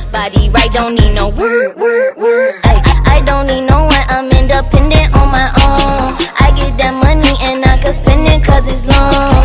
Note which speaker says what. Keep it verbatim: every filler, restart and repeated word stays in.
Speaker 1: body right, don't need no word, word, word. Ay, I don't need no one, I'm independent on my own. I get that money and I can spend it cause it's long.